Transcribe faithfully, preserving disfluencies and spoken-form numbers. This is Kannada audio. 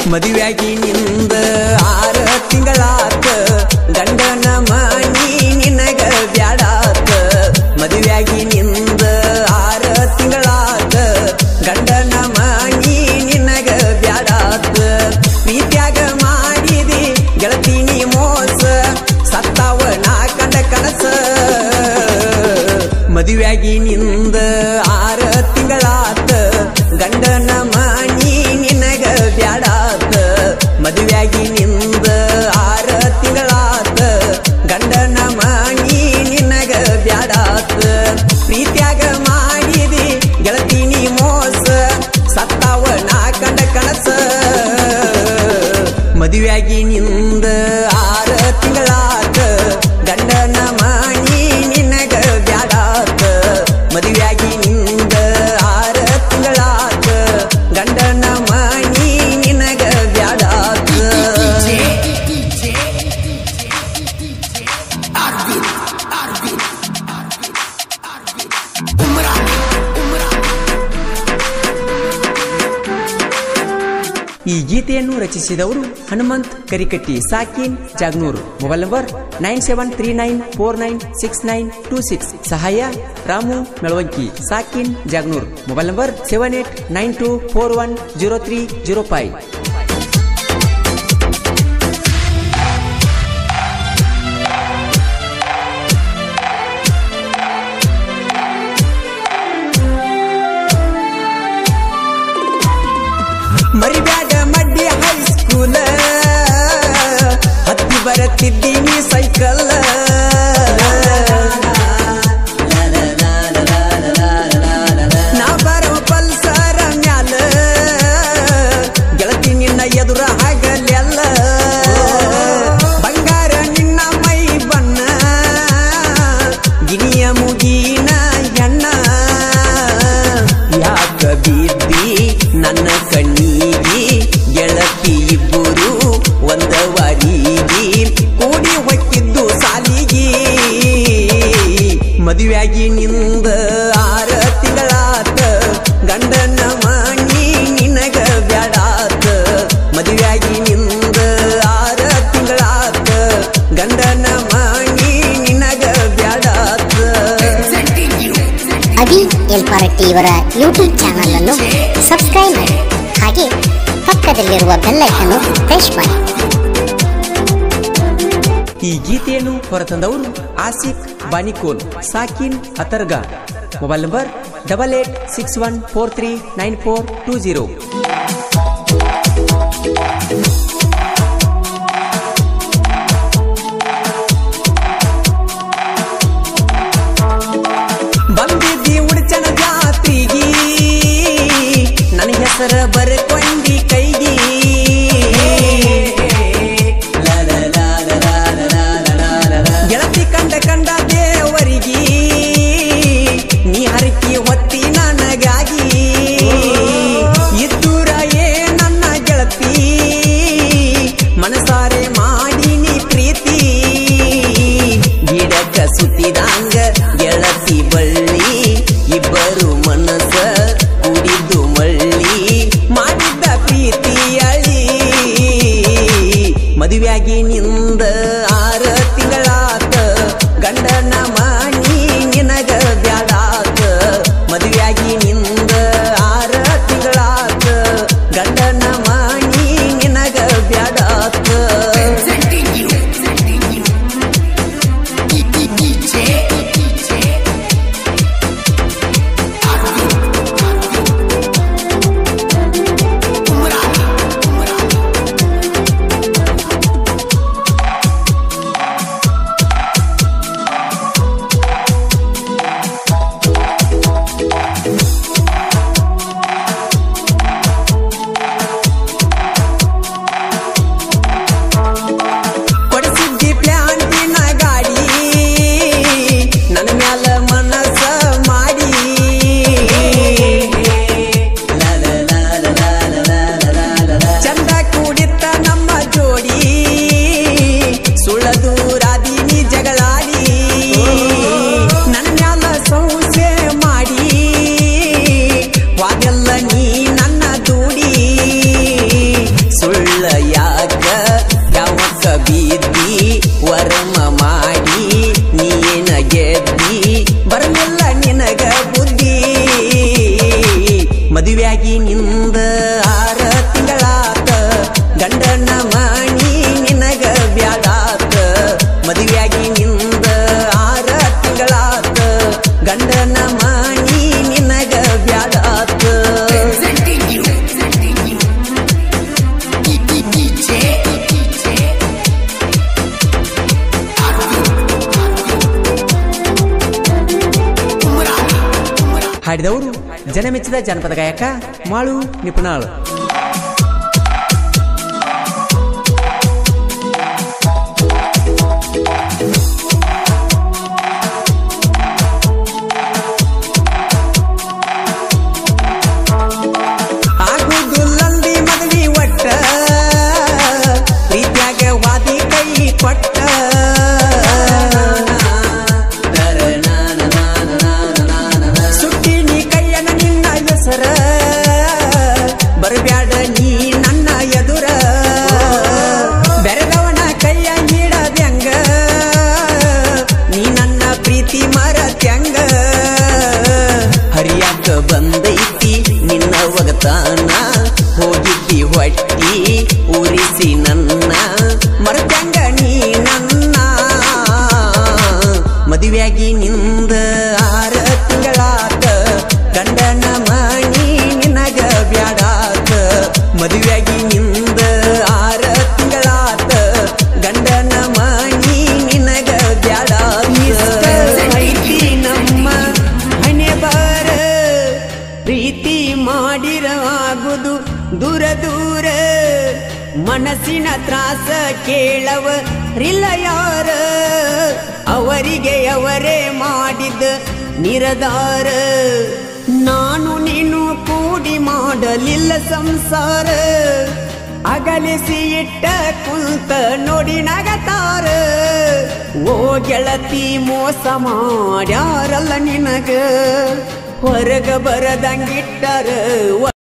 ಮದುವೆಯಾಗಿ ನಿಂದ ಆರ ತಿಂಗಳಾತ ಗಂಡನ ಮನಿ ನಿನಗ ಬ್ಯಾಡಾತ ಮದುವೆಯಾಗಿ ನಿಂದ ಆರ ತಿಂಗಳಾತ ಗಂಡನ ಮನಿ ನಿನಗ ಬ್ಯಾಡಾತ ಪ್ರೀತ್ಯಾಗ ಮಾಡಿದಿ ಗೆಳತಿನಿ ಮೋಸ ಸತ್ತಾವ ನಾ ಕಂಡ ಕನಸ ಮದುವೆಯಾಗಿ ನಿಂದ ಆರ ತಿಂಗಳಾತ ಗಂಡನ ಮನಿ ನಿನಗ ಬ್ಯಾಡಾತ ಮದುವೆಯಾಗಿ ನಿಂದ ಆರ ತಿಂಗಳಾತ ಗಂಡನ ಮನಿ ನಿನಗ ಬ್ಯಾಡಾತ ಪ್ರೀತ್ಯಾಗ ಮಾಡಿದಿ ಗೆಳತಿನಿ ಮೋಸ ಸತ್ತಾವ ನಾ ಕಂಡ ಕನಸ ಮದುವೆಯಾಗಿ ನಿಂದ ಆರ ತಿಂಗಳಾತ ಗಂಡನ ಮನಿ ನಿನಗ ಬ್ಯಾಡಾತ ಮದುವೆಯಾಗಿ ನಿಂದ ಆರ ತಿಂಗಳಾತ ಗಂಡನ ಮನಿ ನಿನಗ ಬ್ಯಾಡಾತ ಈ ಗೀತೆಯನ್ನು ರಚಿಸಿದವರು ಹನುಮಂತ್ ಕರಿಕಟ್ಟಿ ಸಾಕಿನ್ Jagnur mobile number nine seven three nine four nine six nine two six ಸಹಾಯ ರಾಮು ಮೆಳವಂಕಿ ಸಾಕಿನ್ Jagnur mobile number seven eight nine two four one zero three zero five ಮರಿಬ್ಯಾಡ ಮಡ್ಡಿ ಹೈಸ್ಕೂಲ ಹತ್ತಿ ಬರತ್ತಿದ್ದೀನಿ ಸೈಕಲ್ ನಾ ಬರೋ ಪಲ್ಸರ ಮ್ಯಾಲ ಗೆಳತಿ ನಿನ್ನ ಎದುರ ಆಗಲೆಲ್ಲ ಬಂಗಾರ ನಿನ್ನ ಮೈ ಬಣ್ಣ ಗಿನಿಯ ಮುಗಿನ ಹೆಣ್ಣ ಯಾಕ ಬಿದ್ದಿ ನನ್ನ ಕಣ್ಣಿಗಿ ಗೆಳತಿ ಇಬ್ಬರು ಒಂದ ವಾರಿಗೆ ಕೂಡಿ ಹೊಕ್ಕಿದ್ದು ಸಾಲಿಗಿ ಮದುವೆಯಾಗಿ ನಿಂದ ಆರ ತಿಂಗಳಾತ ಗಂಡನ ಮನಿ ನಿನಗ ಬ್ಯಾಡಾತ ಮದುವೆಯಾಗಿ ನಿಂದ ಆರ ತಿಂಗಳಾತ ಗಂಡನ ಮನಿ ನಿನಗ ಬ್ಯಾಡಾತ ಅಭಿ ಎಲ್ಪಾರಟ್ಟಿ ಇವರ ಯೂಟ್ಯೂಬ್ ಚಾನಲ್ ಅನ್ನು ಸಬ್ಸ್ಕ್ರೈಬ್ ಮಾಡಿ ಹಾಗೆ ಪಕ್ಕದಲ್ಲಿರುವ ಬೆಲ್ ಐಕಾನ್ ಅನ್ನು ಪ್ರೆಸ್ ಮಾಡಿ. ಈ ಗೀತೆಯನ್ನು ಹೊರತಂದವರು ಆಸಿಕ್ ಬಾನಿಕೋನ್ ಸಾಕಿನ್ Atharga mobile number double eight six one four three nine four two zero ಬಂದಿದ್ದಿ ಉಡ್ಚನ ಜಾತ್ರಿಗಿ ನನ್ನ ಹೆಸರ ಬರ್ಕೊಂಡಿ ಕೈಗಿ ಗೆಳತಿ ಕಂಡ ಕಂಡ ದೇವರಿಗೆ ನೀ ಹರಕಿ ಹೊತ್ತಿ ನನಗಾಗಿ ಇದ್ದೂರ ಏ ನನ್ನ ಗೆಳತಿ ಮನಸಾರೆ ಮಾಡಿನಿ ಪ್ರೀತಿ ಗಿಡಕ ಸುತ್ತಿದಂಗ ಗೆಳತಿ ಬಳ್ಳಿ ಇಬ್ಬರು ಮನಸ ಕುಡಿದು ಮಳ್ಳಿ ಮಾಡಿದ್ದ ಪ್ರೀತಿ ಅಳಿ ಮದುವೆಯಾಗಿ ನಿಂದ ಆರ ತಿಂಗಳಾತ ಗಂಡನ ಮನಿ ನಿನಗ ಬ್ಯಾಡಾತ ಮದುವೆಯಾಗಿ ನಿಂದ ಆರ ತಿಂಗಳಾತ ಗಂಡನ ಮನಿ ನಿನಗ ಬ್ಯಾಡಾತ ಹಾಡಿದವರು ಜನಮೆಚ್ಚಿದ ಜನಪದ ಗಾಯಕ ಮಾಳು ನಿಪುಣಾಳ್. ಬರಬ್ಯಾಡ ನೀ ನನ್ನ ಎದುರ ಬೆರೆದವನ ಕೈಯ ನೀಡದ್ಯಂಗ ನೀ ನನ್ನ ಪ್ರೀತಿ ಮರತ್ಯಂಗ ಹರಿಯಾಕ ಬಂದೈತಿ ನಿನ್ನ ಒಗತಾನ ಹೋಗಿದ್ದಿ ಹೊಟ್ಟಿ ಉರಿಸಿ ನನ್ನ ಮರತ್ಯಂಗ ನೀ ನನ್ನ ಮದುವೆಯಾಗಿ ನಿಂದ ಆರ ತಿಂಗಳಾತ ಗಂಡನ ಮಣಿ ನಿನಗ ಬ್ಯಾಡಾತ ಮದುವೆಯಾಗಿ ನಿಂದ ಆರ ತಿಂಗಳಾತ ಗಂಡನ ಮಣಿ ನಿನಗ ಬ್ಯಾಡಾತ ಐತಿ ನಮ್ಮ ಹಣೆ ಬಾರ ಪ್ರೀತಿ ಮಾಡಿರ ಆಗುದು ದೂರ ದೂರ ಮನಸ್ಸಿನ ತ್ರಾಸ ಕೇಳವ ರಿಲ್ಲ ಯಾರ ಅವರಿಗೆ ಅವರೇ ಮಾಡಿದ ನಿರದಾರ ನಾನು ನೀನು ಕೂಡಿ ಮಾಡಲಿಲ್ಲ ಸಂಸಾರ ಅಗಲಿಸಿ ಇಟ್ಟ ಕುಂತ ನೋಡಿ ನಗತಾರ ಓ ಗೆಳತಿ ಮೋಸ ಮಾಡ್ಯಾರಲ್ಲ ನಿನಗ ಹೊರಗ ಬರದಂಗಿಟ್ಟರ